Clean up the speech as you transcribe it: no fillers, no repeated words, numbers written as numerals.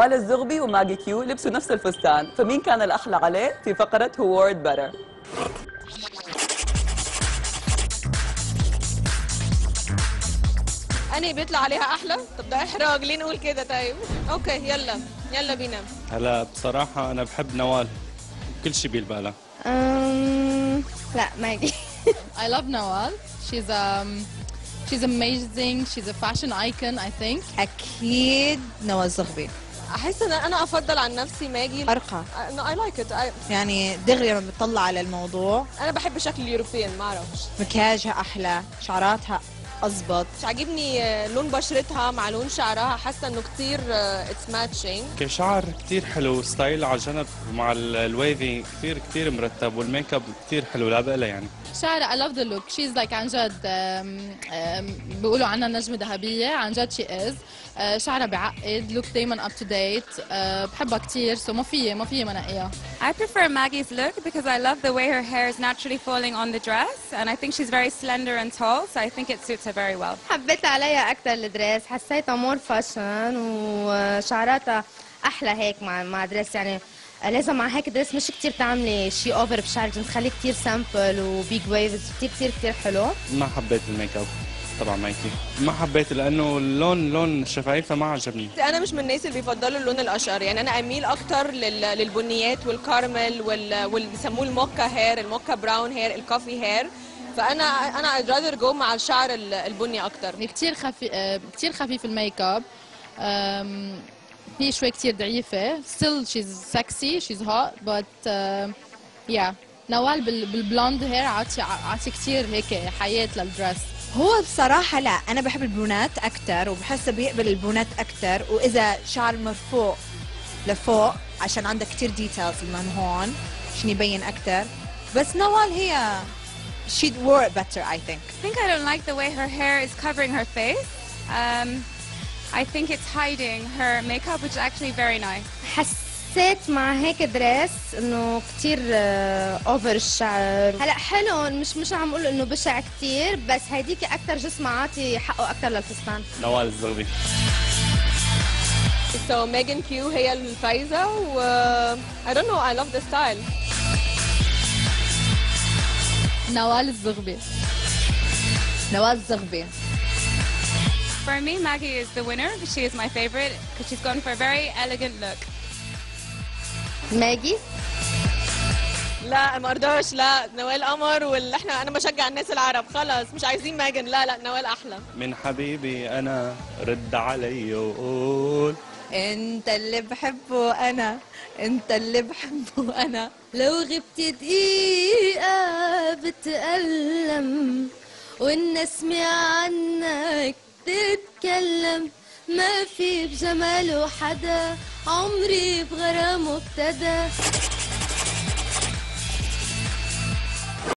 نوال الزغبي وماجي كيو لبسوا نفس الفستان، فمين كان الأحلى عليه في فقرة Who wore it better؟ أنهي بيطلع عليها أحلى؟ طب ده إحراج، ليه نقول كده طيب؟ أوكي يلا بينا. هلا بصراحة أنا بحب نوال، كل شيء بيلبالها. لا ماجي. I love Nawal. She's amazing. She's a fashion icon, I think. أكيد نوال الزغبي. أحس إن أنا أفضل عن نفسي ماجي. أرقى. I like it. يعني دغري لما بتطلع على الموضوع. أنا بحب شكل اليوروبيين، ما أعرفش. مكياجها أحلى، شعراتها أظبط. مش عاجبني لون بشرتها مع لون شعرها، حاسة إنه كتير it's matching. كشعر كتير حلو، ستايل على جنب مع الويفي كتير مرتب، والميك اب كتير حلو لا بقلها يعني. شعرها I love the look. She's like عن جد بيقولوا عنها نجمة ذهبية، عن جد she is. شعرها بعقد، لوك دايما up to date. بحبها كتير، so ما في منقيها. I prefer Maggie's look because I love the way her hair is naturally falling on the dress, and I think she's very slender and tall, so I think it suits her very well. حبيت عليها أكتر الدريس، حسيتها مور فاشن وشعراتها أحلى هيك مع دريس، يعني لازم مع هيك دريس مش كتير تعملي شي اوفر بشعرك، تخليه كتير سامبل وبيج ويفز، كتير حلو. ما حبيت الميك اب طبعا مايكي، ما حبيت لانه لون شفايفها ما عجبني. انا مش من الناس اللي بيفضلوا اللون الاشقر، يعني انا اميل اكتر للبنيات والكارمل واللي بيسموه الموكا هير، الموكا براون هير، الكوفي هير، فانا I'd rather go مع الشعر البني اكتر. كتير خفيف الميك اب، هي شوي كتير ضعيفة. still she's sexy, she's hot, but yeah. نوال بالبلوند هير عطي كتير هيك حياة للدرس. هو بصراحة لا، أنا بحب البرونات أكتر وبحسه بيقبل البرونات أكتر، وإذا شعر مرفوع لفوق عشان عندها كتير ديتيلز من هون عشان يبين أكتر. بس نوال هي she wore it better I think. I think I don't like the way her hair is covering her face. I think it's hiding her makeup, which is actually very nice. حسيت مع هيك دريس انه كتير اوفر الشعر. هلا حلو، مش عم اقول انه بشع كتير، بس هيديك اكثر جسم عاطي حقه اكثر للفستان. نوال الزغبي. So Megan Q هي الفايزة و I don't know, I love the style. نوال الزغبي. نوال الزغبي. For me, Maggie is the winner. She is my favorite because she's gone for a very elegant look. ماجي؟ لا ما ارضاش، لا نوال قمر، انا بشجع الناس العرب، خلص مش عايزين ماجن، لا نوال احلى. من حبيبي انا رد علي وقول انت اللي بحبه انا، انت اللي بحبه انا. لو غبت دقيقة بتألم والنسمة عنك تتكلم، ما في بجماله حدا عمري بغرامه ابتدى.